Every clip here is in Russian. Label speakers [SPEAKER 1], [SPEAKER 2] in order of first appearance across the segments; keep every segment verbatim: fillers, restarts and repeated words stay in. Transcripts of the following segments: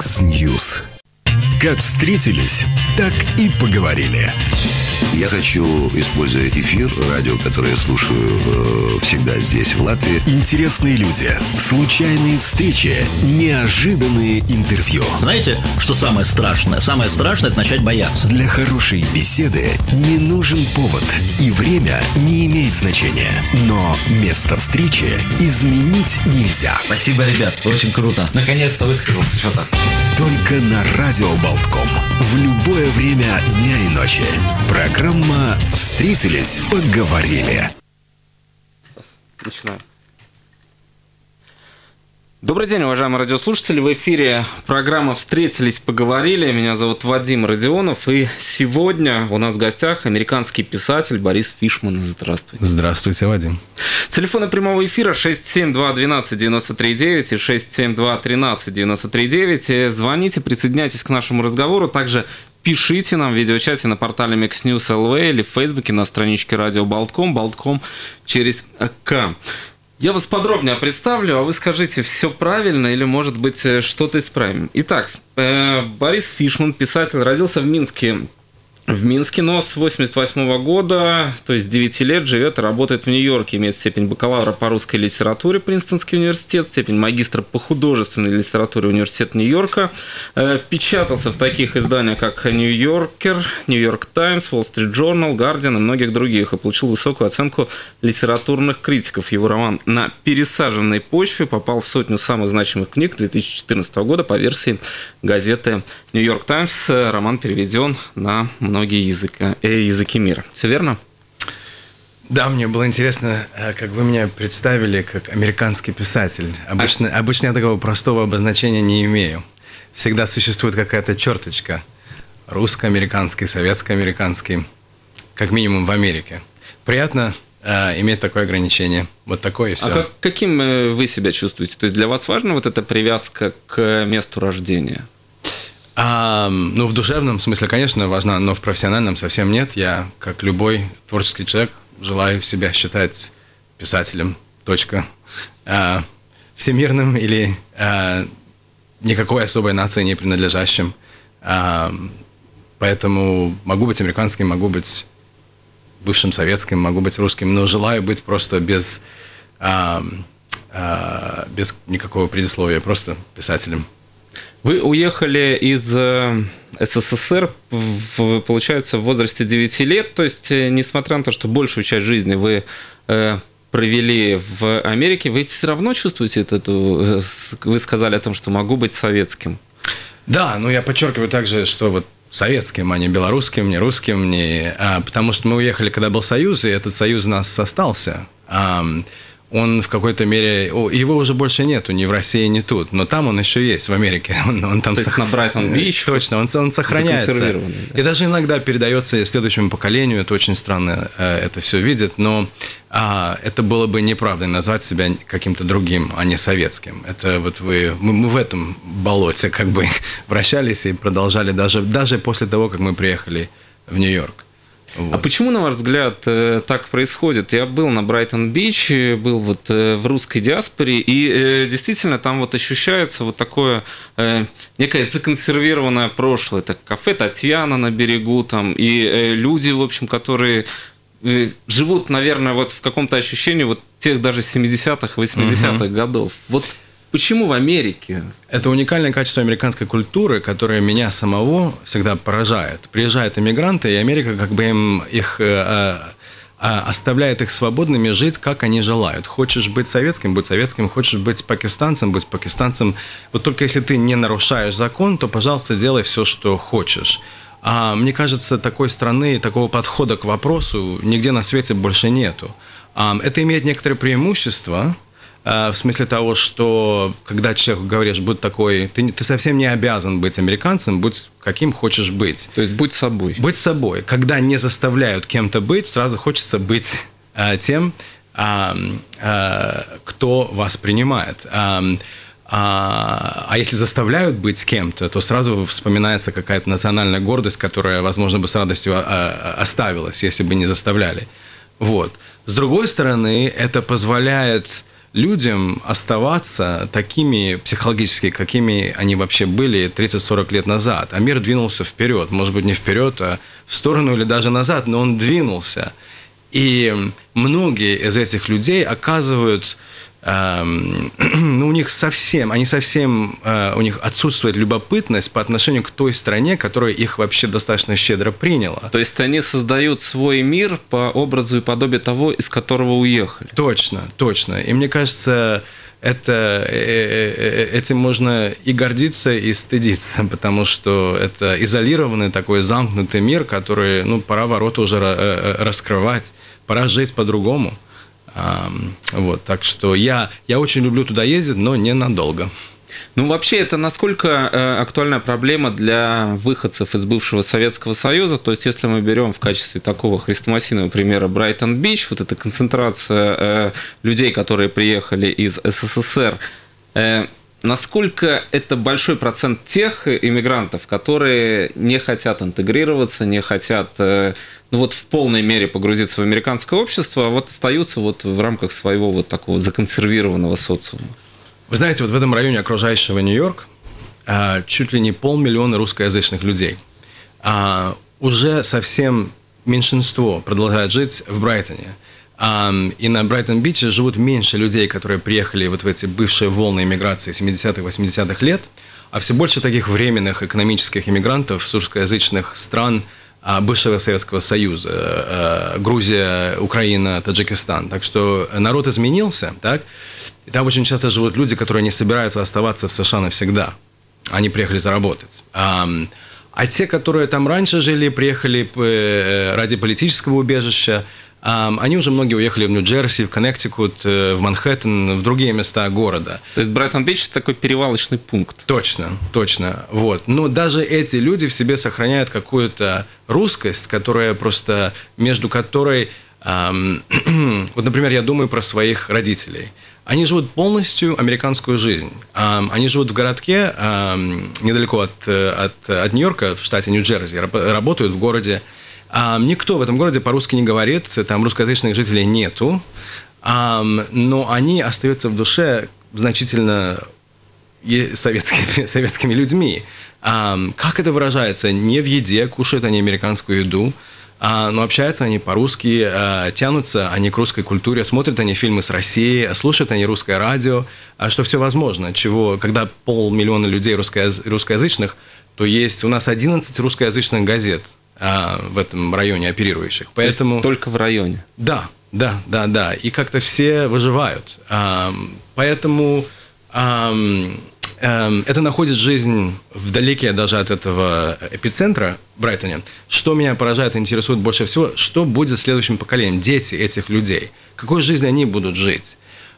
[SPEAKER 1] X-News. Как встретились, так и поговорили.
[SPEAKER 2] Я хочу, используя эфир, радио, которое я слушаю э, всегда здесь, в Латвии.
[SPEAKER 1] Интересные люди, случайные встречи, неожиданные интервью.
[SPEAKER 3] Знаете, что самое страшное? Самое страшное – это начать бояться.
[SPEAKER 1] Для хорошей беседы не нужен повод, и время не имеет значения. Но место встречи изменить нельзя.
[SPEAKER 3] Спасибо, ребят, очень круто. Наконец-то высказался что-то.
[SPEAKER 1] Только на Радио Болтком. В любое время дня и ночи. Программа «Встретились, поговорили».
[SPEAKER 4] Начинаем. Добрый день, уважаемые радиослушатели. В эфире программа «Встретились, поговорили». Меня зовут Вадим Родионов. И сегодня у нас в гостях американский писатель Борис Фишман. Здравствуйте.
[SPEAKER 5] Здравствуйте, Вадим.
[SPEAKER 4] Телефоны прямого эфира шесть семь два один два девять три девять и шесть семь два тринадцать девяносто три девять. Звоните, присоединяйтесь к нашему разговору. Также пишите нам в видеочате на портале Mixnews точка эл ви или в Фейсбуке на страничке Радио Болтком. Болтком через К. Я вас подробнее представлю, а вы скажите, все правильно или, может быть, что-то исправим. Итак, Борис Фишман, писатель, родился в Минске. В Минске, но с восемьдесят восьмого года, то есть девяти лет, живет и работает в Нью-Йорке. Имеет степень бакалавра по русской литературе Принстонский университет, степень магистра по художественной литературе Университет Нью-Йорка. Печатался в таких изданиях, как Нью-Йоркер, Нью-Йорк Таймс, Уолл Стрит Джорнал, Гардиан и многих других. И получил высокую оценку литературных критиков. Его роман «На пересаженной почве» попал в сотню самых значимых книг две тысячи четырнадцатого года по версии газеты Нью-Йорк Таймс. Роман переведен на многие языки, э, языки мира. Все верно?
[SPEAKER 5] Да, мне было интересно, как вы меня представили как американский писатель. Обычно, а... обычно я такого простого обозначения не имею. Всегда существует какая-то черточка. Русско-американский, советско-американский. Как минимум в Америке. Приятно э, иметь такое ограничение. Вот такое и все.
[SPEAKER 4] А как, каким вы себя чувствуете? То есть для вас важна вот эта привязка к месту рождения?
[SPEAKER 5] А, ну, в душевном смысле, конечно, важна, но в профессиональном совсем нет. Я, как любой творческий человек, желаю себя считать писателем, точка. А, всемирным или а, никакой особой нации не принадлежащим. А, поэтому могу быть американским, могу быть бывшим советским, могу быть русским, но желаю быть просто без, а, а, без никакого предисловия, просто писателем.
[SPEAKER 4] Вы уехали из СССР, в, получается, в возрасте девяти лет, то есть, несмотря на то, что большую часть жизни вы э, провели в Америке, вы все равно чувствуете эту, вы сказали о том, что могу быть советским.
[SPEAKER 5] Да, но я подчеркиваю также, что вот советским, а не белорусским, не русским, не, а, потому что мы уехали, когда был Союз, и этот Союз у нас остался. А, он в какой-то мере... Его уже больше нету ни в России, ни тут. Но там он еще есть, в Америке. Он, он там
[SPEAKER 4] То есть сох... на Брайтон-Бич?
[SPEAKER 5] Точно, он, он сохраняется. Да. И даже иногда передается следующему поколению. Это очень странно, это все видит. Но а, это было бы неправдой назвать себя каким-то другим, а не советским. Это вот вы... Мы, мы в этом болоте как бы вращались и продолжали даже, даже после того, как мы приехали в Нью-Йорк. Вот.
[SPEAKER 4] А почему, на ваш взгляд, так происходит? Я был на Брайтон-Бич, был вот в русской диаспоре, и действительно там вот ощущается вот такое некое законсервированное прошлое. Это кафе «Татьяна» на берегу, там, и люди, в общем, которые живут, наверное, вот в каком-то ощущении вот тех даже семидесятых, восьмидесятых угу. годов. Вот почему в Америке?
[SPEAKER 5] Это уникальное качество американской культуры, которое меня самого всегда поражает. Приезжают иммигранты, и Америка как бы им их э, э, оставляет их свободными жить, как они желают. Хочешь быть советским, будь советским. Хочешь быть пакистанцем, будь пакистанцем. Вот только если ты не нарушаешь закон, то, пожалуйста, делай все, что хочешь. А мне кажется, такой страны, такого подхода к вопросу нигде на свете больше нету. А, это имеет некоторые преимущества. В смысле того, что когда человеку говоришь, будь такой, ты, ты совсем не обязан быть американцем, будь каким хочешь быть.
[SPEAKER 4] То есть будь собой.
[SPEAKER 5] Будь собой. Когда не заставляют кем-то быть, сразу хочется быть а, тем, а, а, кто вас принимает. А, а, а если заставляют быть кем-то, то сразу вспоминается какая-то национальная гордость, которая, возможно, бы с радостью оставилась, если бы не заставляли. Вот. С другой стороны, это позволяет людям оставаться такими психологически, какими они вообще были тридцать-сорок лет назад. А мир двинулся вперед. Может быть, не вперед, а в сторону или даже назад, но он двинулся. И многие из этих людей оказывают... ну, у них совсем, они совсем, у них отсутствует любопытность по отношению к той стране, которая их вообще достаточно щедро приняла.
[SPEAKER 4] То есть они создают свой мир по образу и подобию того, из которого уехали.
[SPEAKER 5] Точно, точно. И мне кажется, это, этим можно и гордиться, и стыдиться, потому что это изолированный такой замкнутый мир, который, ну, пора ворота уже раскрывать, пора жить по-другому. Вот, так что я, я очень люблю туда ездить, но ненадолго.
[SPEAKER 4] Ну, вообще, это насколько э, актуальная проблема для выходцев из бывшего Советского Союза? То есть, если мы берем в качестве такого хрестоматийного примера Брайтон-Бич, вот эта концентрация э, людей, которые приехали из СССР, э, насколько это большой процент тех иммигрантов, которые не хотят интегрироваться, не хотят... Э, ну вот в полной мере погрузиться в американское общество, а вот остаются вот в рамках своего вот такого законсервированного социума.
[SPEAKER 5] Вы знаете, вот в этом районе окружающего Нью-Йорк чуть ли не полмиллиона русскоязычных людей. Уже совсем меньшинство продолжает жить в Брайтоне. И на Брайтон-Биче живут меньше людей, которые приехали вот в эти бывшие волны иммиграции семидесятых-восьмидесятых лет, а все больше таких временных экономических иммигрантов с русскоязычных стран бывшего Советского Союза, Грузия, Украина, Таджикистан. Так что народ изменился, так? И там очень часто живут люди, которые не собираются оставаться в США навсегда. Они приехали заработать. А, а те, которые там раньше жили, приехали ради политического убежища, они уже многие уехали в Нью-Джерси, в Коннектикут, в Манхэттен, в другие места города.
[SPEAKER 4] То есть Брайтон-Бич – это такой перевалочный пункт.
[SPEAKER 5] Точно, точно. Вот. Но даже эти люди в себе сохраняют какую-то русскость, которая просто, между которой… Эм, вот, например, я думаю про своих родителей. Они живут полностью американскую жизнь. Эм, они живут в городке, эм, недалеко от, от, от Нью-Йорка, в штате Нью-Джерси, работают в городе. Никто в этом городе по-русски не говорит, там русскоязычных жителей нету, но они остаются в душе значительно советскими, советскими людьми. Как это выражается? Не в еде, кушают они американскую еду, но общаются они по-русски, тянутся они к русской культуре, смотрят они фильмы с Россией, слушают они русское радио, что все возможно, чего, когда полмиллиона людей русскоязычных, то есть у нас одиннадцать русскоязычных газет в этом районе оперирующих. Поэтому...
[SPEAKER 4] Только в районе?
[SPEAKER 5] Да, да, да, да. И как-то все выживают. Поэтому это находит жизнь вдалеке даже от этого эпицентра в Брайтоне. Что меня поражает и интересует больше всего, что будет следующим поколением, дети этих людей. Какой жизнью они будут жить?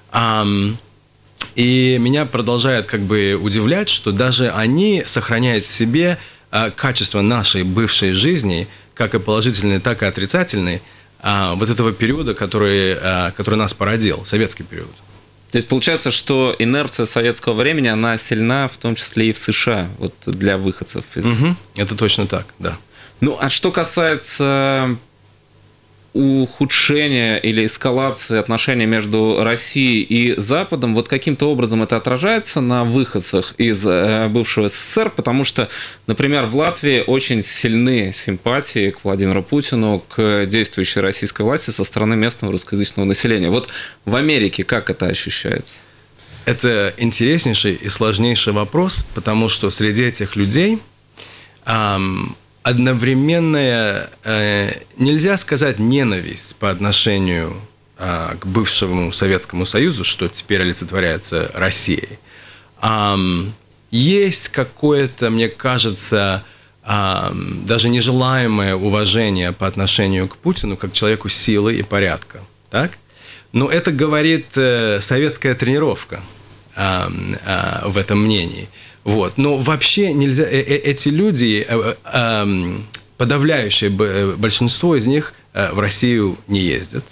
[SPEAKER 5] И меня продолжает как бы удивлять, что даже они сохраняют в себе качество нашей бывшей жизни, как и положительной, так и отрицательной, вот этого периода, который, который нас породил, советский период.
[SPEAKER 4] То есть получается, что инерция советского времени, она сильна в том числе и в США, вот для выходцев. Из...
[SPEAKER 5] Угу, это точно так, да.
[SPEAKER 4] Ну, а что касается ухудшения или эскалации отношений между Россией и Западом, вот каким-то образом это отражается на выходцах из бывшего СССР, потому что, например, в Латвии очень сильны симпатии к Владимиру Путину, к действующей российской власти со стороны местного русскоязычного населения. Вот в Америке как это ощущается?
[SPEAKER 5] Это интереснейший и сложнейший вопрос, потому что среди этих людей эм, одновременная, э, нельзя сказать, ненависть по отношению э, к бывшему Советскому Союзу, что теперь олицетворяется Россией. Эм, есть какое-то, мне кажется, э, даже нежелаемое уважение по отношению к Путину как к человеку силы и порядка. Так? Но это говорит э, советская тренировка э, э, в этом мнении. Вот. Но вообще нельзя, эти люди, подавляющее большинство из них в Россию не ездят.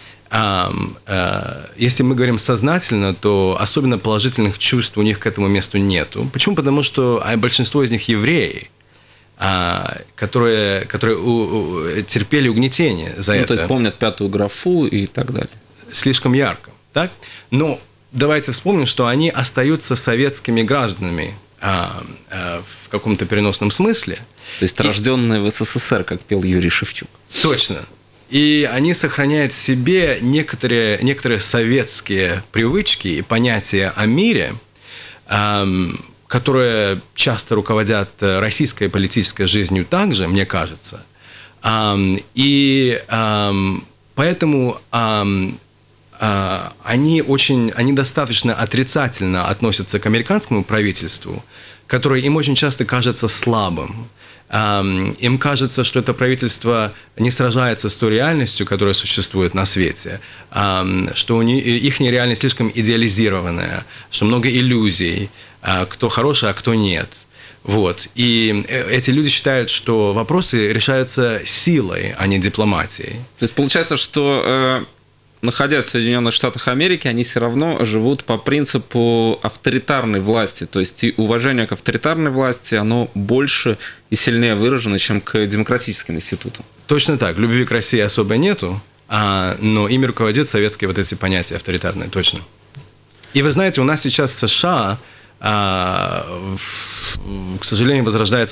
[SPEAKER 5] Если мы говорим сознательно, то особенно положительных чувств у них к этому месту нету. Почему? Потому что большинство из них евреи, которые, которые терпели угнетение за
[SPEAKER 4] ну,
[SPEAKER 5] это.
[SPEAKER 4] То есть помнят пятую графу и так далее.
[SPEAKER 5] Слишком ярко. Так? Но давайте вспомним, что они остаются советскими гражданами а, а, в каком-то переносном смысле.
[SPEAKER 4] То есть, рожденные в СССР, как пел Юрий Шевчук.
[SPEAKER 5] Точно. И они сохраняют в себе некоторые, некоторые советские привычки и понятия о мире, эм, которые часто руководят российской политической жизнью также, мне кажется. Эм, и эм, поэтому эм, э, они, очень, они достаточно отрицательно относятся к американскому правительству, которое им очень часто кажется слабым. Им кажется, что это правительство не сражается с той реальностью, которая существует на свете, что у них, их реальность слишком идеализированная, что много иллюзий, кто хороший, а кто нет. Вот. И эти люди считают, что вопросы решаются силой, а не дипломатией.
[SPEAKER 4] То есть получается, что... находясь в Соединенных Штатах Америки, они все равно живут по принципу авторитарной власти. То есть и уважение к авторитарной власти, оно больше и сильнее выражено, чем к демократическим институтам.
[SPEAKER 5] Точно так. Любви к России особо нету, но ими руководят советские вот эти понятия авторитарные, точно. И вы знаете, у нас сейчас в США, к сожалению, возрождается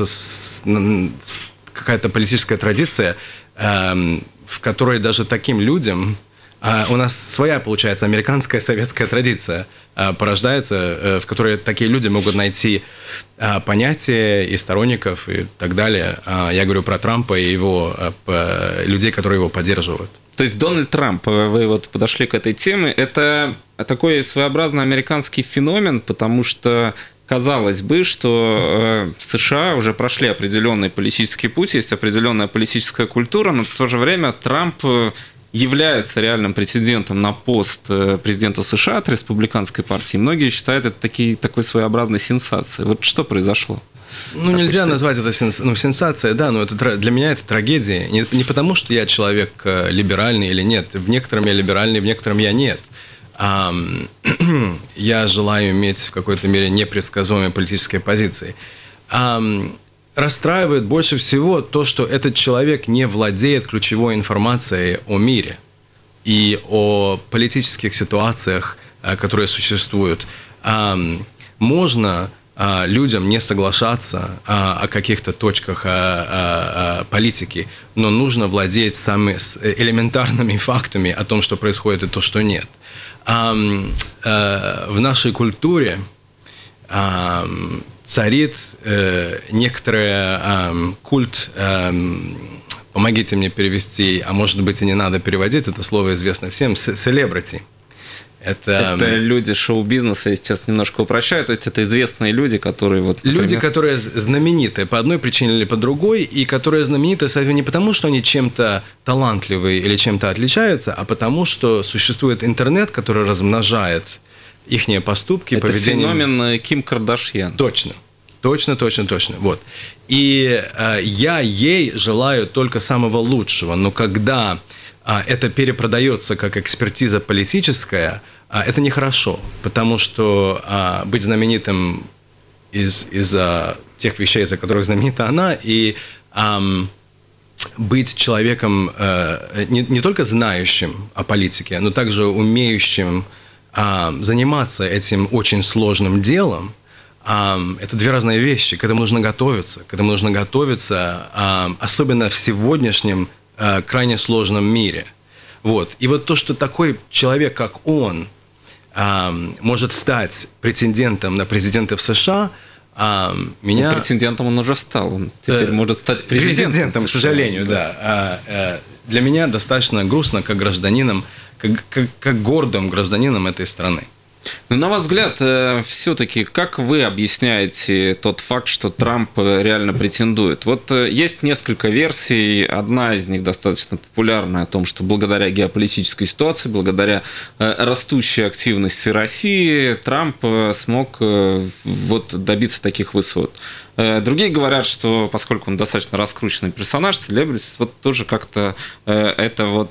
[SPEAKER 5] какая-то политическая традиция, в которой даже таким людям... У нас своя, получается, американская советская традиция порождается, в которой такие люди могут найти понятия и сторонников и так далее. Я говорю про Трампа и его людей, которые его поддерживают.
[SPEAKER 4] То есть Дональд Трамп, вы вот подошли к этой теме, это такой своеобразный американский феномен, потому что казалось бы, что в США уже прошли определенный политический путь, есть определенная политическая культура, но в то же время Трамп является реальным претендентом на пост президента США от республиканской партии. Многие считают это такие, такой своеобразной сенсацией. Вот что произошло?
[SPEAKER 5] Ну, как нельзя назвать это сенс... ну, сенсацией, да, но это, для меня это трагедия. Не, не потому, что я человек либеральный или нет. В некотором я либеральный, в некотором я нет. А, я желаю иметь в какой-то мере непредсказуемые политические позиции. А, расстраивает больше всего то, что этот человек не владеет ключевой информацией о мире и о политических ситуациях, которые существуют. Можно людям не соглашаться о каких-то точках политики, но нужно владеть самыми элементарными фактами о том, что происходит и то, что нет. В нашей культуре царит э, некоторый э, культ, э, помогите мне перевести, а может быть и не надо переводить, это слово известно всем, селебрити. Это,
[SPEAKER 4] это люди шоу-бизнеса, я сейчас немножко упрощаю, то есть это известные люди, которые вот...
[SPEAKER 5] Например... Люди, которые знамениты по одной причине или по другой, и которые знамениты не потому, что они чем-то талантливые или чем-то отличаются, а потому, что существует интернет, который размножает ихние поступки,
[SPEAKER 4] это
[SPEAKER 5] поведение.
[SPEAKER 4] Это феномен Ким Кардашьян.
[SPEAKER 5] Точно. Точно, точно, точно. Вот. И э, я ей желаю только самого лучшего, но когда э, это перепродается как экспертиза политическая, э, это нехорошо, потому что э, быть знаменитым из, из-за тех вещей, из-за которых знаменита она, и э, быть человеком э, не, не только знающим о политике, но также умеющим заниматься этим очень сложным делом, это две разные вещи. К этому нужно готовиться. К этому нужно готовиться, особенно в сегодняшнем крайне сложном мире. Вот. И вот то, что такой человек, как он, может стать претендентом на президента в США, меня...
[SPEAKER 4] И претендентом он уже стал. Он теперь может стать президентом.
[SPEAKER 5] Президентом, к сожалению, да. да. Для меня достаточно грустно, как гражданином, Как, как, как гордым гражданином этой страны.
[SPEAKER 4] Но на ваш взгляд, все-таки, как вы объясняете тот факт, что Трамп реально претендует? Вот есть несколько версий, одна из них достаточно популярная, о том, что благодаря геополитической ситуации, благодаря растущей активности России, Трамп смог вот добиться таких высот. Другие говорят, что поскольку он достаточно раскрученный персонаж, селебрити, вот тоже как-то это вот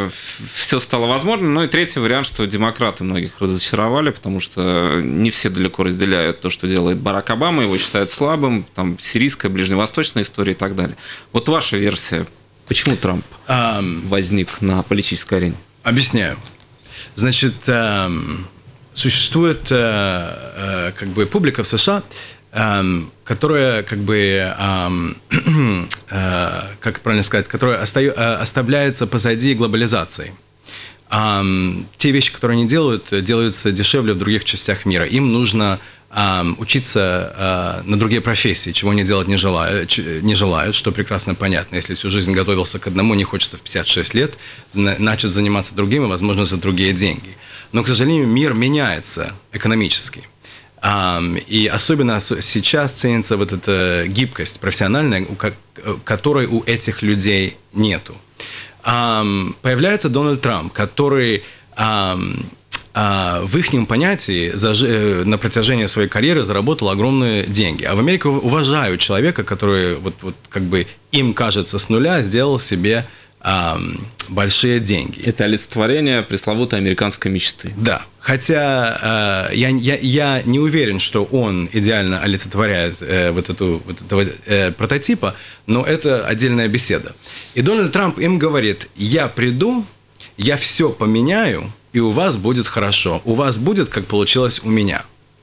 [SPEAKER 4] все стало возможно. Ну и третий вариант, что демократы многих разочаровали, потому что не все далеко разделяют то, что делает Барак Обама, его считают слабым, там сирийская, ближневосточная история и так далее. Вот ваша версия, почему Трамп um,
[SPEAKER 5] возник
[SPEAKER 4] на политической арене?
[SPEAKER 5] Объясняю. Значит, um, существует э, э, как бы публика в США, э, которая как бы, э, э, как правильно сказать, которая остаю, э, оставляется позади глобализации. Э, те вещи, которые они делают, делаются дешевле в других частях мира. Им нужно э, учиться э, на другие профессии, чего они делать не желают, не желают, что прекрасно понятно. Если всю жизнь готовился к одному, не хочется в пятьдесят шесть лет начать заниматься другим, и, возможно, за другие деньги. Но, к сожалению, мир меняется экономически. И особенно сейчас ценится вот эта гибкость профессиональная, которой у этих людей нету. Появляется Дональд Трамп, который в их понятии на протяжении своей карьеры заработал огромные деньги. А в Америке уважают человека, который, вот, вот, как бы им кажется, с нуля сделал себе большие деньги.
[SPEAKER 4] Это олицетворение пресловутой американской мечты.
[SPEAKER 5] Да. Хотя э, я, я, я не уверен, что он идеально олицетворяет э, вот эту вот этого, э, прототипа, но это отдельная беседа. И Дональд Трамп им говорит: я приду, я все поменяю, и у вас будет хорошо. У вас будет, как получилось у меня.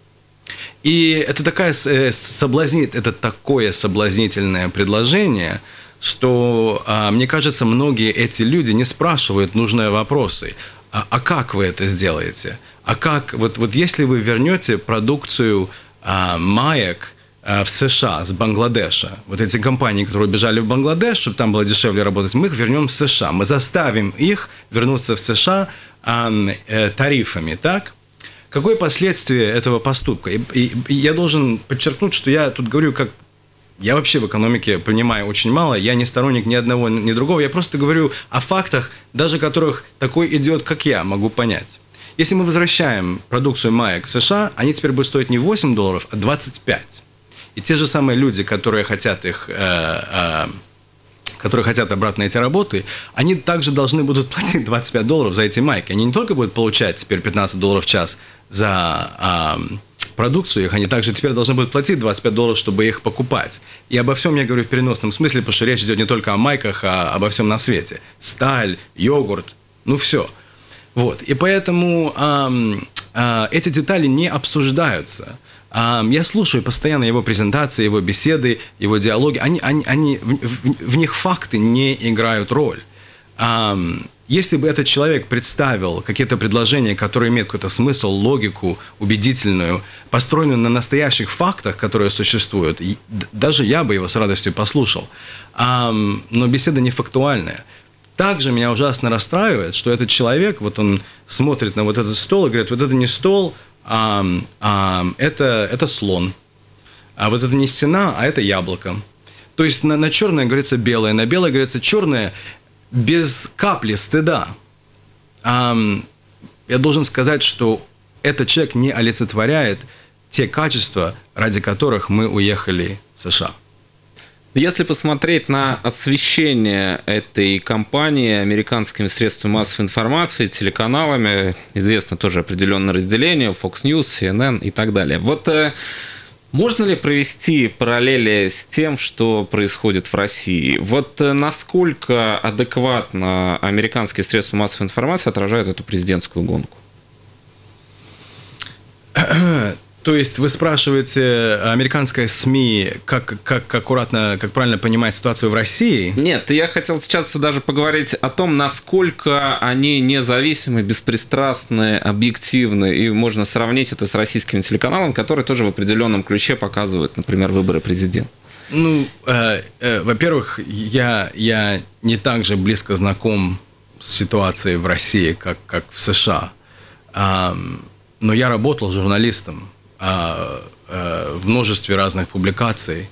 [SPEAKER 5] И это, такая, э, соблазнит, это такое соблазнительное предложение, что, мне кажется, многие эти люди не спрашивают нужные вопросы. А, а как вы это сделаете? А как, вот, вот если вы вернете продукцию а, маек а, в США с Бангладеша, вот эти компании, которые убежали в Бангладеш, чтобы там было дешевле работать, мы их вернем в США. Мы заставим их вернуться в США а, э, тарифами, так? Какое последствие этого поступка? И, и, и я должен подчеркнуть, что я тут говорю как... Я вообще в экономике понимаю очень мало, я не сторонник ни одного, ни другого, я просто говорю о фактах, даже которых такой идиот, как я, могу понять. Если мы возвращаем продукцию маек в США, они теперь будут стоить не восемь долларов, а двадцать пять. И те же самые люди, которые хотят их, э, э, которые хотят обратно эти работы, они также должны будут платить двадцать пять долларов за эти майки. Они не только будут получать теперь пятнадцать долларов в час за... Э, продукцию их, они также теперь должны будут платить двадцать пять долларов, чтобы их покупать. И обо всем я говорю в переносном смысле, потому что речь идет не только о майках, а обо всем на свете. Сталь, йогурт, ну все. Вот. И поэтому эм, э, эти детали не обсуждаются. Эм, я слушаю постоянно его презентации, его беседы, его диалоги. Они, они, они, в, в, в них факты не играют роль. Эм, Если бы этот человек представил какие-то предложения, которые имеют какой-то смысл, логику, убедительную, построенную на настоящих фактах, которые существуют, даже я бы его с радостью послушал. Но беседа не фактуальная. Также меня ужасно расстраивает, что этот человек, вот он смотрит на вот этот стол и говорит: вот это не стол, а, а это, это слон. А вот это не стена, а это яблоко. То есть на, на черное говорится белое, на белое говорится черное, без капли стыда. Я должен сказать, что этот человек не олицетворяет те качества, ради которых мы уехали в США.
[SPEAKER 4] Если посмотреть на освещение этой кампании американскими средствами массовой информации, телеканалами, известно тоже определенное разделение, Fox News, си эн эн и так далее. Вот можно ли провести параллели с тем, что происходит в России? Вот насколько адекватно американские средства массовой информации отражают эту президентскую гонку?
[SPEAKER 5] То есть вы спрашиваете, американская СМИ, как, как аккуратно, как правильно понимать ситуацию в России?
[SPEAKER 4] Нет, я хотел сейчас даже поговорить о том, насколько они независимы, беспристрастны, объективны, и можно сравнить это с российскими телеканалами, которые тоже в определенном ключе показывают, например, выборы президента.
[SPEAKER 5] Ну, э, э, во-первых, я, я не так же близко знаком с ситуацией в России, как, как в США, э, но я работал журналистом в множестве разных публикаций,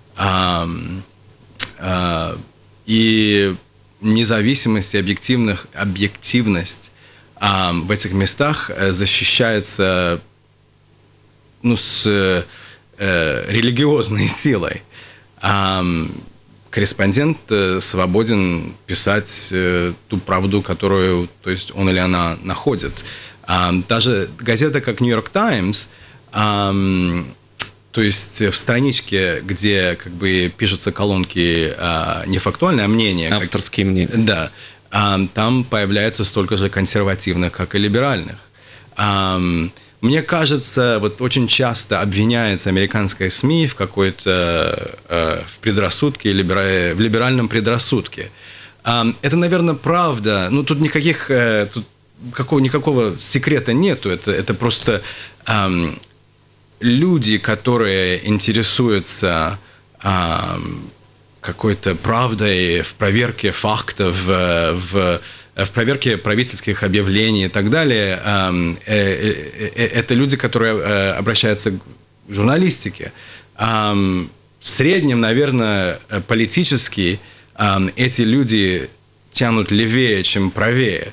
[SPEAKER 5] и независимость и объективных, объективность в этих местах защищается, ну, с религиозной силой. Корреспондент свободен писать ту правду, которую, то есть, он или она находит. Даже газета, как «Нью-Йорк Таймс», Um, то есть в страничке, где как бы пишутся колонки uh, не фактуальные, а мнения.
[SPEAKER 4] Авторские как, мнения.
[SPEAKER 5] Да. Um, там появляется столько же консервативных, как и либеральных. Um, мне кажется, вот очень часто обвиняется американская СМИ в какой-то э, в предрассудке, либера, в либеральном предрассудке. Э, это, наверное, правда. Ну, тут никаких, э, тут какого, никакого секрета нету. Это, это просто э, люди, которые интересуются э, какой-то правдой в проверке фактов, в, в в проверке правительских объявлений и так далее, это люди, которые обращаются к журналистике. В среднем, наверное, политически эти люди тянут левее, чем правее.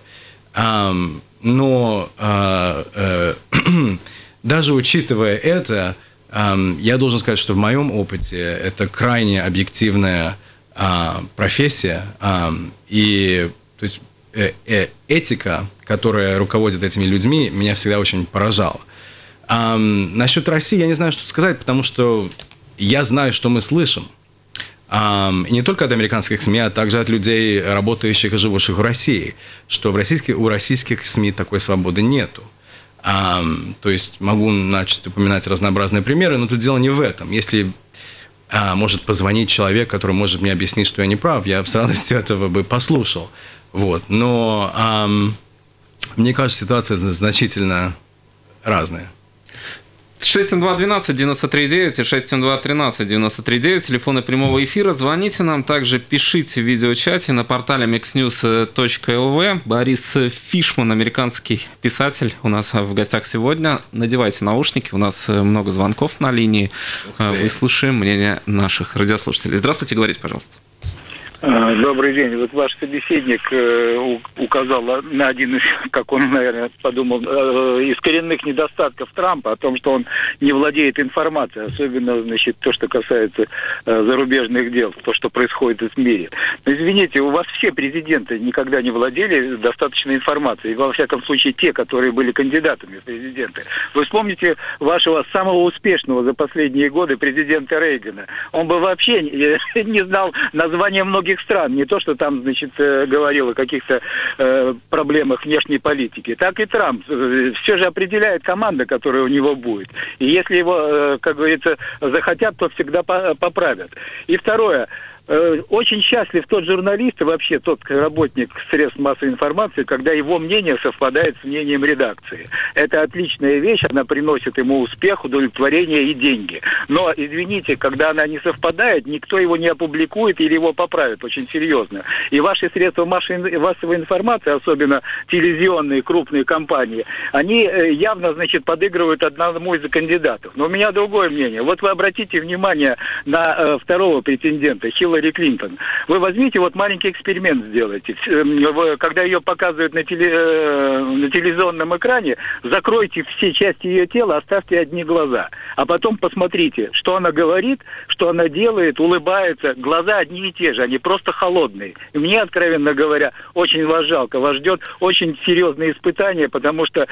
[SPEAKER 5] Но даже учитывая это, я должен сказать, что в моем опыте это крайне объективная профессия. И, то есть, этика, которая руководит этими людьми, меня всегда очень поражала. А, насчет России я не знаю, что сказать, потому что я знаю, что мы слышим. А, и не только от американских СМИ, а также от людей, работающих и живущих в России, что в российских, у российских СМИ такой свободы нету. А, то есть могу начать упоминать разнообразные примеры, но тут дело не в этом. Если а, может позвонить человек, который может мне объяснить, что я не прав, я с радостью этого бы послушал. Вот. Но эм, мне кажется, ситуация значительно разная.
[SPEAKER 4] шесть семь два двенадцать девяносто три девять и шесть семь два тринадцать девяносто три девять, телефоны прямого эфира. Звоните нам, также пишите в видеочате на портале микс ньюс точка эл ви. Борис Фишман, американский писатель, у нас в гостях сегодня. Надевайте наушники, у нас много звонков на линии. Выслушаем мнение наших радиослушателей. Здравствуйте, говорите, пожалуйста.
[SPEAKER 6] Добрый день. Вот ваш собеседник указал на один из, как он, наверное, подумал, из коренных недостатков Трампа, о том, что он не владеет информацией, особенно, значит, то, что касается зарубежных дел, то, что происходит в мире. Но, извините, у вас все президенты никогда не владели достаточной информацией, во всяком случае, те, которые были кандидатами в президенты. Вы вспомните вашего самого успешного за последние годы президента Рейгана. Он бы вообще не знал названия многих стран, не то, что там, значит, говорил о каких-то э, проблемах внешней политики, так и Трамп. Все же определяет команда, которая у него будет. И если его, э, как говорится, захотят, то всегда поправят. И второе. Очень счастлив тот журналист и вообще тот работник средств массовой информации, когда его мнение совпадает с мнением редакции. Это отличная вещь, она приносит ему успех, удовлетворение и деньги. Но, извините, когда она не совпадает, никто его не опубликует или его поправит очень серьезно. И ваши средства массовой информации, особенно телевизионные крупные компании, они явно, значит, подыгрывают одному из кандидатов. Но у меня другое мнение. Вот вы обратите внимание на э, второго претендента, Хиллари Клинтон. Вы возьмите, вот маленький эксперимент сделайте. Когда ее показывают на, теле, на телевизионном экране, закройте все части ее тела, оставьте одни глаза. А потом посмотрите, что она говорит, что она делает, улыбается. Глаза одни и те же, они просто холодные. И мне, откровенно говоря, очень вас жалко. Вас ждет очень серьезное испытание, потому что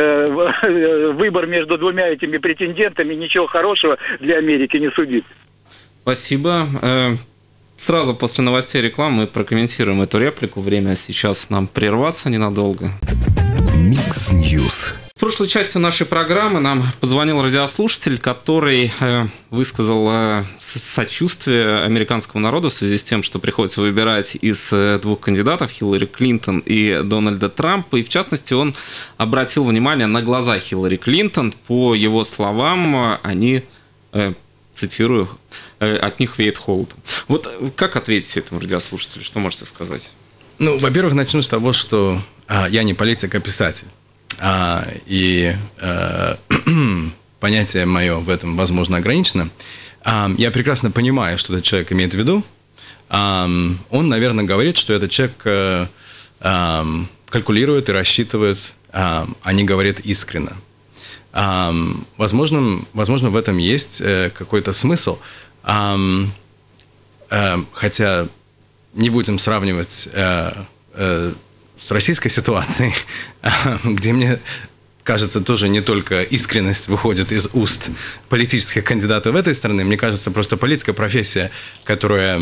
[SPEAKER 6] э, выбор между двумя этими претендентами ничего хорошего для Америки не сулит.
[SPEAKER 4] Спасибо. Сразу после новостей рекламы мы прокомментируем эту реплику. Время сейчас нам прерваться ненадолго.
[SPEAKER 1] Микс Ньюс.
[SPEAKER 4] В прошлой части нашей программы нам позвонил радиослушатель, который высказал сочувствие американскому народу в связи с тем, что приходится выбирать из двух кандидатов, Хиллари Клинтон и Дональда Трампа. И, в частности, он обратил внимание на глаза Хиллари Клинтон. По его словам, они... цитирую, от них веет холодом. Вот как ответить этому радиослушателю? Что можете сказать?
[SPEAKER 5] Ну, во-первых, начну с того, что а, я не политик, а писатель. А, и а, понятие мое в этом, возможно, ограничено. А, я прекрасно понимаю, что этот человек имеет в виду. А, он, наверное, говорит, что этот человек а, а, калькулирует и рассчитывает, а, а не говорит искренне. Um, возможно, возможно, в этом есть э, какой-то смысл. Um, э, хотя не будем сравнивать э, э, с российской ситуацией, где, мне кажется, тоже не только искренность выходит из уст политических кандидатов в этой стране. Мне кажется, просто политика профессия, которая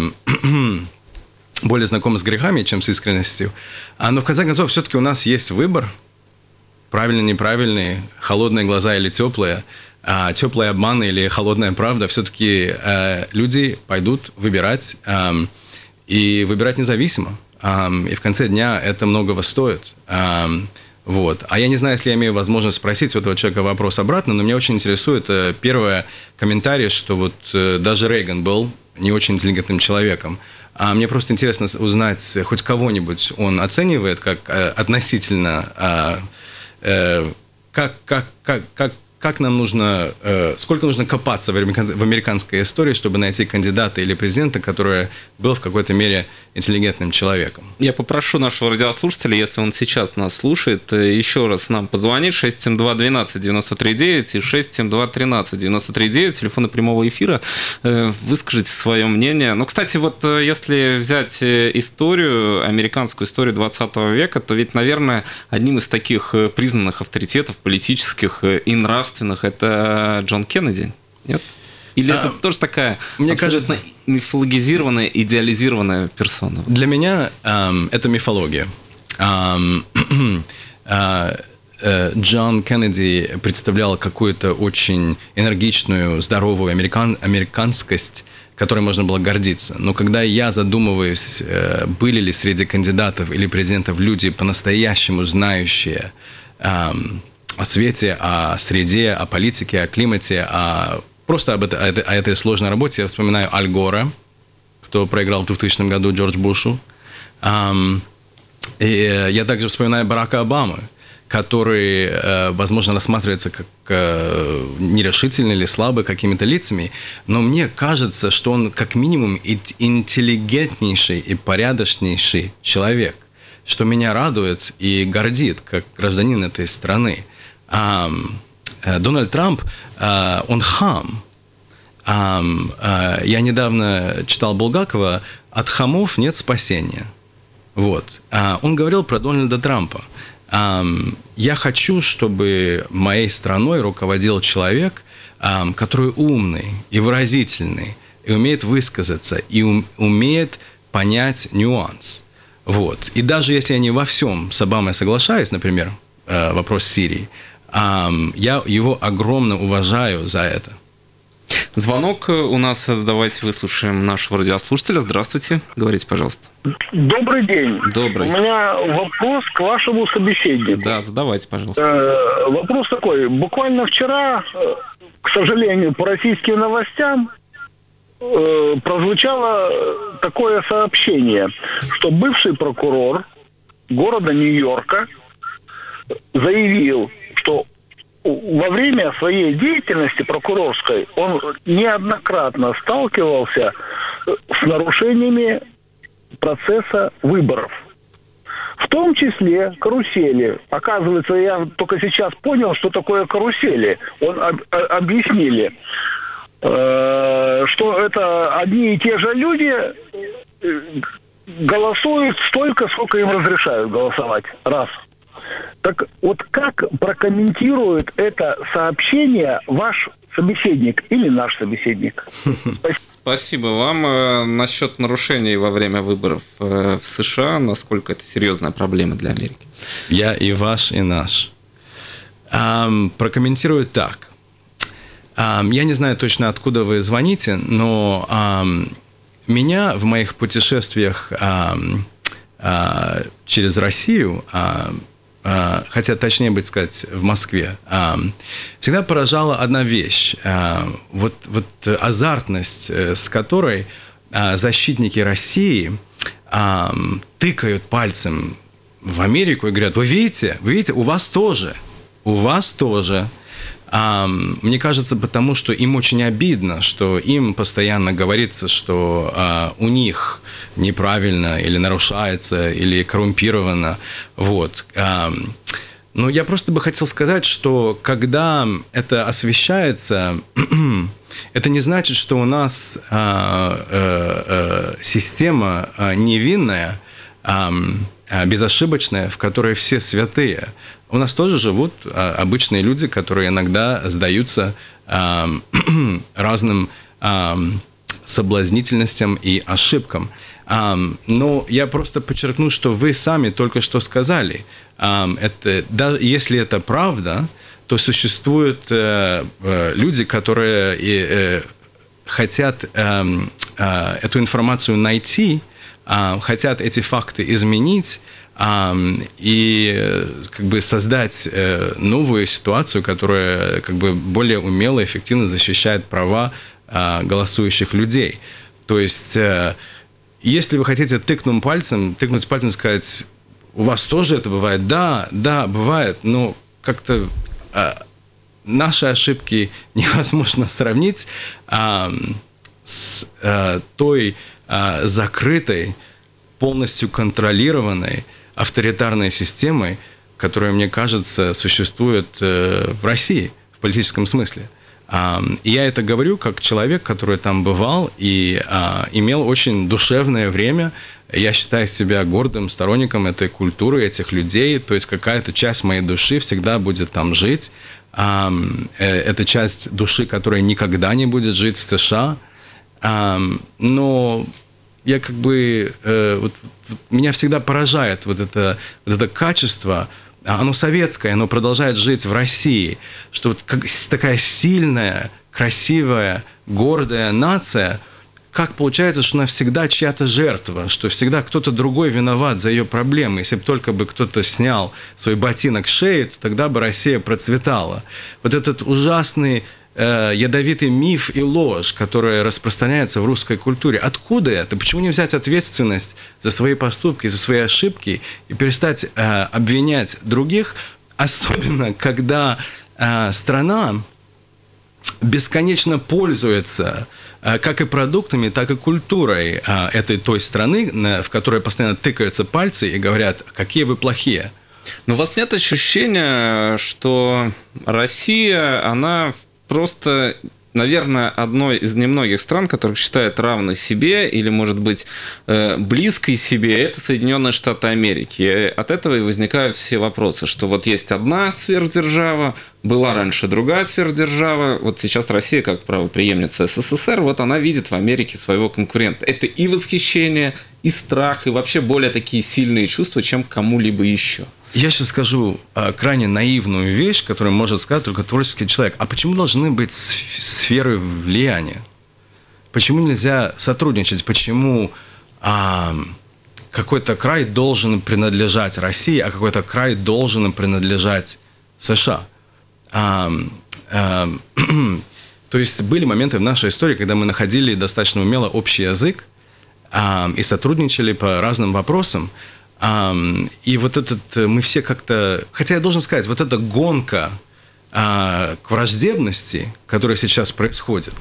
[SPEAKER 5] более знакома с грехами, чем с искренностью. Но, в конце концов, все-таки у нас есть выбор. правильные, неправильные, холодные глаза или теплые, а, теплые обманы или холодная правда, все-таки а, люди пойдут выбирать а, и выбирать независимо. А, и в конце дня это многого стоит. А, вот. А я не знаю, если я имею возможность спросить у этого человека вопрос обратно, но меня очень интересует э, первое комментарий, что вот э, даже Рейган был не очень интеллигентным человеком. А мне просто интересно узнать, хоть кого-нибудь он оценивает как э, относительно, э, э, как, как, как, как, как нам нужно, э, сколько нужно копаться в, американ, в американской истории, чтобы найти кандидата или президента, который был в какой-то мере интеллигентным человеком.
[SPEAKER 4] Я попрошу нашего радиослушателя, если он сейчас нас слушает, еще раз нам позвонить шесть семь два двенадцать девяносто три девять и шесть семь два тринадцать девяносто три девять, телефоны прямого эфира, выскажите свое мнение. Ну, кстати, вот если взять историю, американскую историю двадцатого века, то ведь, наверное, одним из таких признанных авторитетов политических и нравственных это Джон Кеннеди, нет? Или это а, тоже такая мне кажется, мифологизированная, идеализированная персона?
[SPEAKER 5] Для меня эм, это мифология. Эм, э, э, Джон Кеннеди представлял какую-то очень энергичную, здоровую американ, американскость, которой можно было гордиться. Но когда я задумываюсь, э, были ли среди кандидатов или президентов люди по-настоящему знающие э, о свете, о среде, о политике, о климате, о просто об это, о, этой, о этой сложной работе, я вспоминаю Аль Гора, кто проиграл в двухтысячном году Джордж Бушу. Um, и я также вспоминаю Барака Обамы, который, возможно, рассматривается как нерешительный или слабый какими-то лицами, но мне кажется, что он как минимум интеллигентнейший и порядочнейший человек, что меня радует и гордит, как гражданин этой страны. Um, Дональд Трамп, он хам. Я недавно читал Булгакова «От хамов нет спасения». Вот. Он говорил про Дональда Трампа. Я хочу, чтобы моей страной руководил человек, который умный и выразительный, и умеет высказаться, и умеет понять нюанс. Вот. И даже если я не во всем с Обамой соглашаюсь, например, вопрос Сирии, я его огромно уважаю за это.
[SPEAKER 4] Звонок у нас. Давайте выслушаем нашего радиослушателя. Здравствуйте. Говорите, пожалуйста.
[SPEAKER 7] Добрый день.
[SPEAKER 4] Добрый.
[SPEAKER 7] У меня вопрос к вашему собеседнику.
[SPEAKER 4] Да, задавайте, пожалуйста.
[SPEAKER 7] Э, вопрос такой. Буквально вчера, к сожалению, по российским новостям э, прозвучало такое сообщение, что бывший прокурор города Нью-Йорка заявил, что во время своей деятельности прокурорской он неоднократно сталкивался с нарушениями процесса выборов. В том числе карусели. Оказывается, я только сейчас понял, что такое карусели. Он об, объяснили, э, что это одни и те же люди голосуют столько, сколько им разрешают голосовать. Раз. Так вот как прокомментирует это сообщение ваш собеседник или наш собеседник?
[SPEAKER 4] Спасибо вам. Насчет нарушений во время выборов в США, насколько это серьезная проблема для Америки?
[SPEAKER 5] Я и ваш, и наш. Um, прокомментирую так. Um, я не знаю точно, откуда вы звоните, но um, меня в моих путешествиях um, uh, через Россию, uh, Uh, хотя, точнее быть сказать, в Москве, uh, всегда поражала одна вещь. Uh, вот, вот азартность, uh, с которой uh, защитники России uh, тыкают пальцем в Америку и говорят: вы видите, вы видите, у вас тоже, у вас тоже. Uh, мне кажется, потому что им очень обидно, что им постоянно говорится, что uh, у них неправильно или нарушается, или коррумпировано. Вот. Uh, но я просто бы хотел сказать, что когда это освещается, это не значит, что у нас uh, uh, uh, система uh, невинная, uh, безошибочная, в которой все святые. У нас тоже живут а, обычные люди, которые иногда сдаются а, разным а, соблазнительностям и ошибкам. Um, но я просто подчеркну, что вы сами только что сказали, um, это, да, если это правда, то существуют uh, uh, люди, которые uh, хотят uh, uh, эту информацию найти, uh, хотят эти факты изменить uh, и как бы создать uh, новую ситуацию, которая как бы более умело и эффективно защищает права uh, голосующих людей. То есть uh, если вы хотите тыкнуть пальцем, тыкнуть пальцем и сказать, у вас тоже это бывает? Да, да, бывает, но как-то э, наши ошибки невозможно сравнить э, с э, той э, закрытой, полностью контролированной авторитарной системой, которая, мне кажется, существует э, в России в политическом смысле. И я это говорю как человек, который там бывал и а, имел очень душевное время. Я считаю себя гордым сторонником этой культуры, этих людей. То есть какая-то часть моей души всегда будет там жить. А, это часть души, которая никогда не будет жить в США. А, но я как бы... Э, вот, меня всегда поражает вот это, вот это качество... Оно советское, оно продолжает жить в России, что вот как, такая сильная, красивая, гордая нация, как получается, что она всегда чья-то жертва, что всегда кто-то другой виноват за ее проблемы. Если бы только бы кто-то снял свой ботинок с шеи, то тогда бы Россия процветала. Вот этот ужасный э, ядовитый миф и ложь, которая распространяется в русской культуре. Откуда это? Почему не взять ответственность за свои поступки, за свои ошибки и перестать э, обвинять других, особенно когда э, страна бесконечно пользуется э, как и продуктами, так и культурой э, этой той страны, на, в которой постоянно тыкаются пальцы и говорят, какие вы плохие.
[SPEAKER 4] Но у вас нет ощущения, что Россия, она просто, наверное, одной из немногих стран, которых считает равной себе или, может быть, близкой себе, это Соединенные Штаты Америки. И от этого и возникают все вопросы, что вот есть одна сверхдержава, была раньше другая сверхдержава, вот сейчас Россия, как правопреемница СССР, вот она видит в Америке своего конкурента. Это и восхищение, и страх, и вообще более такие сильные чувства, чем кому-либо еще.
[SPEAKER 5] Я сейчас скажу э, крайне наивную вещь, которую может сказать только творческий человек. А почему должны быть сферы влияния? Почему нельзя сотрудничать? Почему э, какой-то край должен принадлежать России, а какой-то край должен принадлежать США? Э, э, то есть были моменты в нашей истории, когда мы находили достаточно умело общий язык э, и сотрудничали по разным вопросам. Um, и вот этот, мы все как-то... Хотя я должен сказать, вот эта гонка uh, к враждебности, которая сейчас происходит,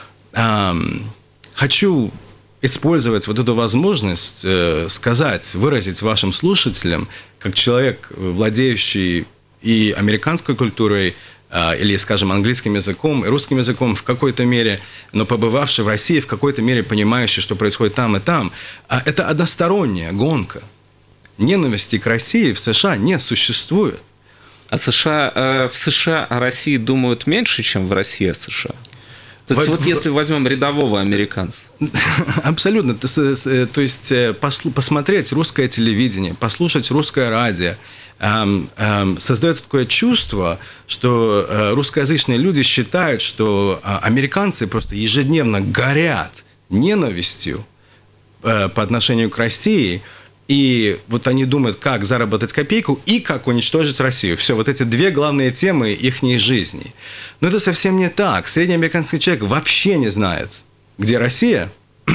[SPEAKER 5] um, хочу использовать вот эту возможность uh, сказать, выразить вашим слушателям, как человек, владеющий и американской культурой, uh, или, скажем, английским языком, и русским языком в какой-то мере, но побывавший в России, в какой-то мере понимающий, что происходит там и там, uh, это односторонняя гонка. Ненависти к России в США не существует.
[SPEAKER 4] А США, э, в США о России думают меньше, чем в России о США? То есть, в... вот если возьмем рядового американца.
[SPEAKER 5] Абсолютно. То есть, посмотреть русское телевидение, послушать русское радио, создается такое чувство, что русскоязычные люди считают, что американцы просто ежедневно горят ненавистью по отношению к России. И вот они думают, как заработать копейку и как уничтожить Россию. Все, вот эти две главные темы их жизни. Но это совсем не так. Средний американский человек вообще не знает, где Россия.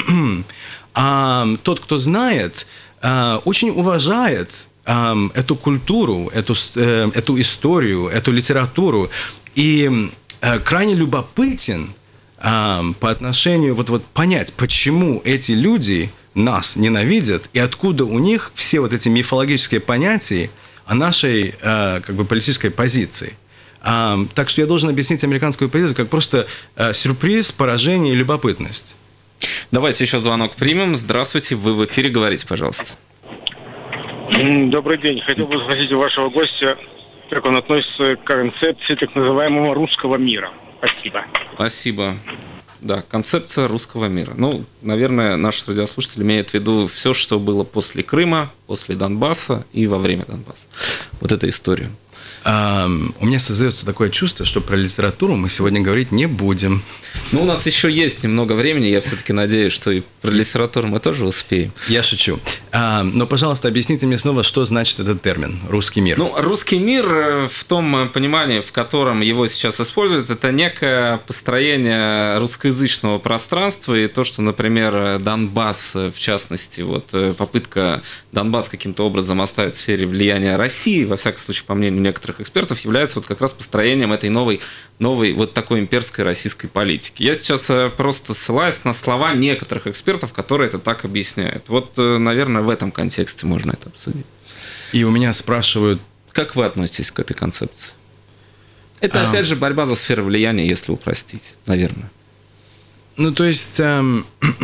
[SPEAKER 5] А тот, кто знает, очень уважает эту культуру, эту, эту историю, эту литературу. И крайне любопытен по отношению, вот, вот понять, почему эти люди нас ненавидят, и откуда у них все вот эти мифологические понятия о нашей э, как бы политической позиции. А, так что я должен объяснить американскую позицию как просто э, сюрприз, поражение и любопытность.
[SPEAKER 4] Давайте еще звонок примем. Здравствуйте, вы в эфире, говорите, пожалуйста.
[SPEAKER 8] Добрый день. Хотел бы спросить у вашего гостя, как он относится к концепции так называемого русского мира. Спасибо.
[SPEAKER 4] Спасибо. Да, концепция русского мира. Ну, наверное, наш радиослушатель имеет в виду все, что было после Крыма, после Донбасса и во время Донбасса. Вот эта история.
[SPEAKER 5] Um, у меня создается такое чувство, что про литературу мы сегодня говорить не будем.
[SPEAKER 4] Ну, у нас еще есть немного времени, я все-таки надеюсь, что и про литературу мы тоже успеем.
[SPEAKER 5] Я шучу. Uh, но, пожалуйста, объясните мне снова, что значит этот термин «русский мир».
[SPEAKER 4] Ну, русский мир в том понимании, в котором его сейчас используют, это некое построение русскоязычного пространства, и то, что, например, Донбасс, в частности, вот попытка Донбасс каким-то образом оставить в сфере влияния России, во всяком случае, по мнению некоторых экспертов, является вот как раз построением этой новой, новой вот такой имперской российской политики. Я сейчас просто ссылаюсь на слова некоторых экспертов, которые это так объясняют. Вот, наверное, в этом контексте можно это обсудить.
[SPEAKER 5] И у меня спрашивают...
[SPEAKER 4] Как вы относитесь к этой концепции? Это, а... опять же, борьба за сферу влияния, если упростить, наверное.
[SPEAKER 5] Ну, то есть... Эм...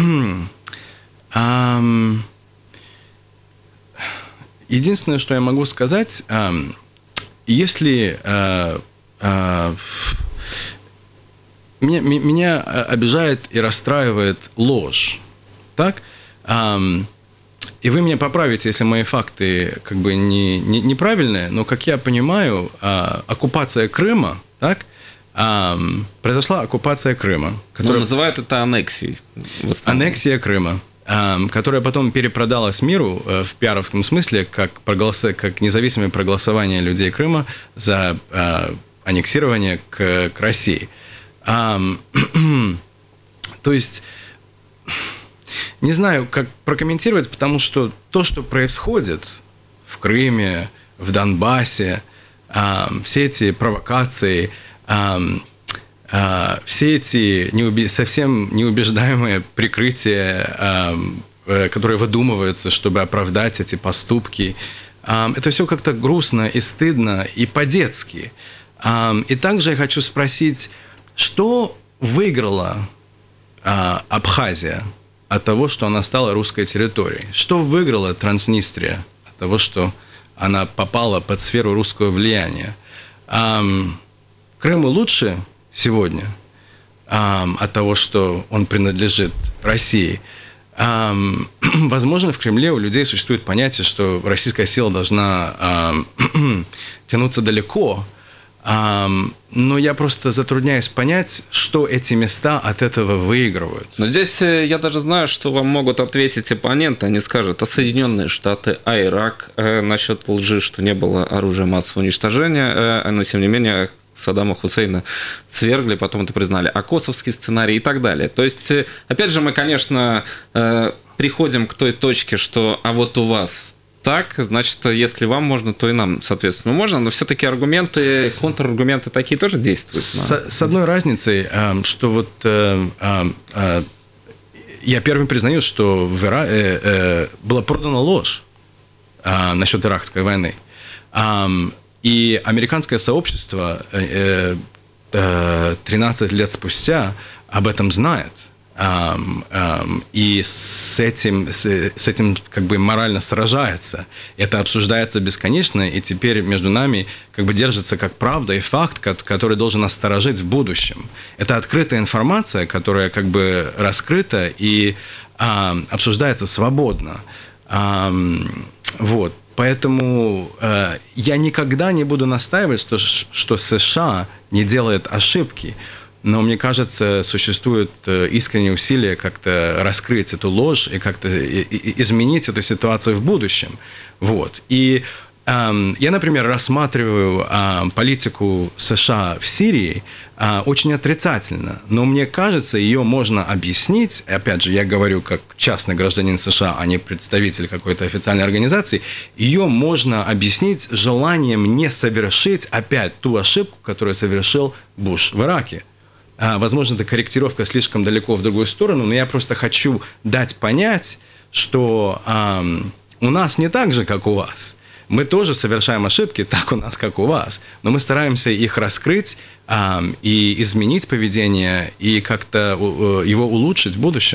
[SPEAKER 5] эм... Единственное, что я могу сказать... Эм... Если э, э, меня, меня обижает и расстраивает ложь, так? Эм, и вы меня поправите, если мои факты как бы не, не, неправильные, но, как я понимаю, э, оккупация Крыма, так? Э, произошла оккупация Крыма.
[SPEAKER 4] Которая... называют это аннексией.
[SPEAKER 5] Аннексия Крыма. Которая потом перепродалась миру в пиаровском смысле как, проголос... как независимое проголосование людей Крыма за э, аннексирование к, к России. А, то есть, не знаю, как прокомментировать, потому что то, что происходит в Крыме, в Донбассе, э, все эти провокации, э, Uh, все эти неуби- совсем неубеждаемые прикрытия, uh, которые выдумываются, чтобы оправдать эти поступки, uh, это все как-то грустно и стыдно, и по-детски. Uh, и также я хочу спросить, что выиграла uh, Абхазия от того, что она стала русской территорией? Что выиграла Транснистрия от того, что она попала под сферу русского влияния? Uh, Крыму лучше сегодня эм, от того, что он принадлежит России. Эм, возможно, в Кремле у людей существует понятие, что российская сила должна эм, тянуться далеко, эм, но я просто затрудняюсь понять, что эти места от этого выигрывают.
[SPEAKER 4] Но здесь я даже знаю, что вам могут ответить оппоненты. Они скажут, а Соединенные Штаты, а Ирак, э, насчет лжи, что не было оружия массового уничтожения, э, но тем не менее Саддама Хусейна свергли, потом это признали, а косовский сценарий и так далее. То есть, опять же, мы, конечно, приходим к той точке, что а вот у вас так, значит, если вам можно, то и нам, соответственно, можно, но все-таки аргументы, контраргументы такие тоже действуют.
[SPEAKER 5] С, с одной разницей, что вот я первым признаю, что в Ира... была продана ложь насчет иракской войны. И американское сообщество тринадцать лет спустя об этом знает. И с этим, с этим как бы морально сражается. Это обсуждается бесконечно, и теперь между нами как бы держится как правда и факт, который должен насторожить в будущем. Это открытая информация, которая как бы раскрыта и обсуждается свободно. Вот. Поэтому э, я никогда не буду настаивать, что, что США не делает ошибки. Но мне кажется, существует искреннее усилие как-то раскрыть эту ложь и как-то изменить эту ситуацию в будущем. Вот. И э, я, например, рассматриваю э, политику США в Сирии э, очень отрицательно. Но мне кажется, ее можно объяснить, опять же, я говорю как частный гражданин США, а не представитель какой-то официальной организации, ее можно объяснить желанием не совершить опять ту ошибку, которую совершил Буш в Ираке. Возможно, эта корректировка слишком далеко в другую сторону, но я просто хочу дать понять, что э, у нас не так же, как у вас. Мы тоже совершаем ошибки, так у нас, как у вас. Но мы стараемся их раскрыть э, и изменить поведение, и как-то э, его улучшить в будущем.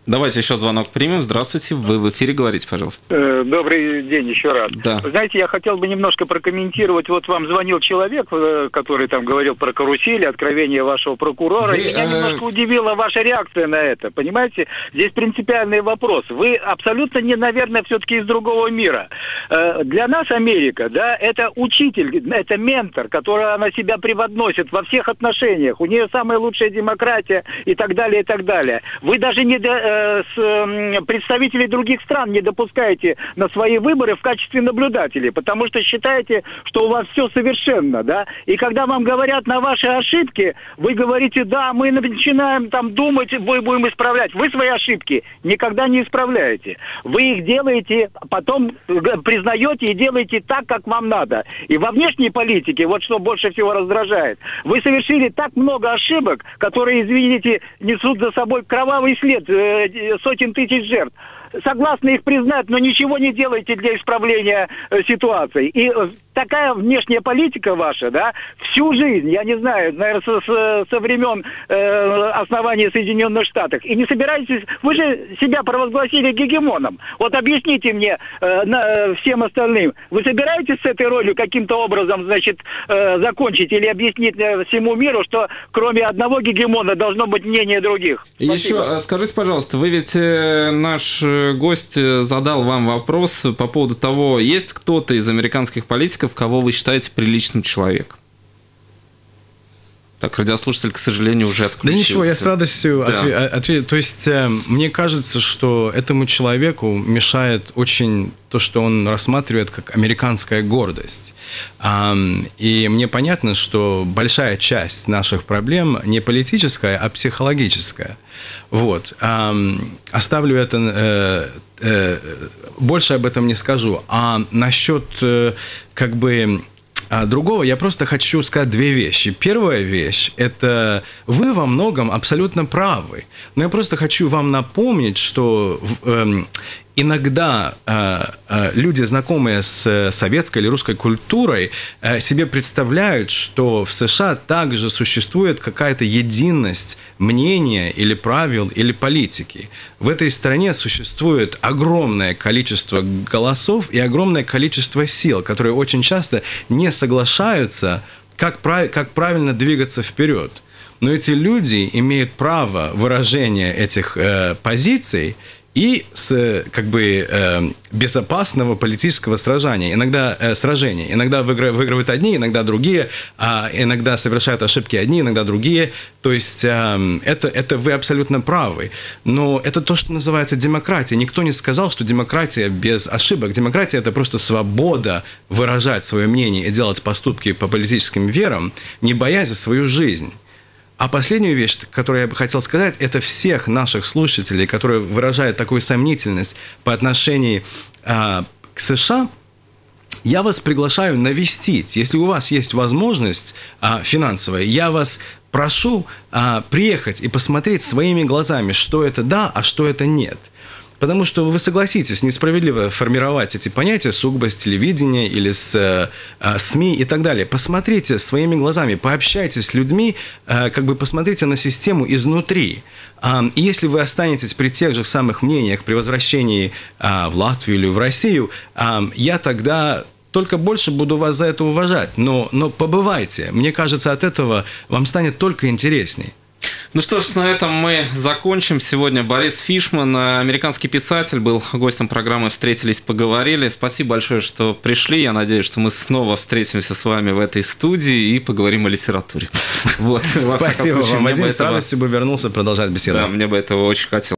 [SPEAKER 4] Давайте еще звонок примем. Здравствуйте, вы в эфире, говорите, пожалуйста.
[SPEAKER 6] Добрый день еще раз.
[SPEAKER 4] Да.
[SPEAKER 6] Знаете, я хотел бы немножко прокомментировать. Вот вам звонил человек, который там говорил про карусели, откровение вашего прокурора.
[SPEAKER 4] Вы,
[SPEAKER 6] и меня
[SPEAKER 4] э...
[SPEAKER 6] немножко удивила ваша реакция на это. Понимаете, здесь принципиальный вопрос. Вы абсолютно не, наверное, все-таки из другого мира. Для нас Америка, да, это учитель, это ментор, который она себя преподносит во всех отношениях. У нее самая лучшая демократия и так далее, и так далее. Вы даже не до, с представителей других стран не допускаете на свои выборы в качестве наблюдателей, потому что считаете, что у вас все совершенно, да, и когда вам говорят на ваши ошибки, вы говорите, да, мы начинаем там думать, мы будем исправлять. Вы свои ошибки никогда не исправляете. Вы их делаете, потом признаете и делаете так, как вам надо. И во внешней политике, вот что больше всего раздражает, вы совершили так много ошибок, которые, извините, несут за собой кровавый след сотен тысяч жертв. Согласны их признать, но ничего не делаете для исправления э, ситуации. И э, такая внешняя политика ваша, да, всю жизнь, я не знаю, наверное, со, со, со времен э, основания Соединенных Штатов. И не собираетесь, вы же себя провозгласили гегемоном. Вот объясните мне, э, на, э, всем остальным, вы собираетесь с этой ролью каким-то образом, значит, э, закончить или объяснить э, всему миру, что кроме одного гегемона должно быть мнение других? Спасибо.
[SPEAKER 4] Еще скажите, пожалуйста, вы ведь э, наш гость задал вам вопрос по поводу того, есть кто-то из американских политиков, кого вы считаете приличным человеком? Так, радиослушатель, к сожалению, уже отключился.
[SPEAKER 5] Да ничего, я с радостью
[SPEAKER 4] да.
[SPEAKER 5] отвечу. Ответ... То есть, э, мне кажется, что этому человеку мешает очень то, что он рассматривает как американская гордость. Эм, и мне понятно, что большая часть наших проблем не политическая, а психологическая. Вот. Эм, оставлю это... Э, э, больше об этом не скажу. А насчет, э, как бы... А другого я просто хочу сказать две вещи. Первая вещь – это вы во многом абсолютно правы. Но я просто хочу вам напомнить, что э, иногда э, э, люди, знакомые с советской или русской культурой, э, себе представляют, что в США также существует какая-то единость мнения или правил, или политики. В этой стране существует огромное количество голосов и огромное количество сил, которые очень часто не соглашаются, как, прав... как правильно двигаться вперед. Но эти люди имеют право выражения этих э, позиций и с как бы э, безопасного политического сражения, иногда э, сражения. Иногда выигры, выигрывают одни, иногда другие, а иногда совершают ошибки одни, иногда другие. То есть э, это, это вы абсолютно правы. Но это то, что называется демократия. Никто не сказал, что демократия без ошибок. Демократия – это просто свобода выражать свое мнение и делать поступки по политическим верам, не боясь за свою жизнь. А последнюю вещь, которую я бы хотел сказать, это всех наших слушателей, которые выражают такую сомнительность по отношению э, к США, я вас приглашаю навестить. Если у вас есть возможность э, финансовая, я вас прошу э, приехать и посмотреть своими глазами, что это да, а что это нет. Потому что вы согласитесь, несправедливо формировать эти понятия сугубо с телевидения или с э, СМИ и так далее. Посмотрите своими глазами, пообщайтесь с людьми, э, как бы посмотрите на систему изнутри. Э, и если вы останетесь при тех же самых мнениях при возвращении э, в Латвию или в Россию, э, я тогда только больше буду вас за это уважать. Но, но побывайте. Мне кажется, от этого вам станет только интересней.
[SPEAKER 4] Ну что ж, на этом мы закончим. Сегодня Борис Фишман, американский писатель, был гостем программы «Встретились, поговорили». Спасибо большое, что пришли. Я надеюсь, что мы снова встретимся с вами в этой студии и поговорим о литературе.
[SPEAKER 5] Спасибо вам, Вадим. С радостью бы вернулся продолжать беседу.
[SPEAKER 4] Да, мне бы этого очень хотелось.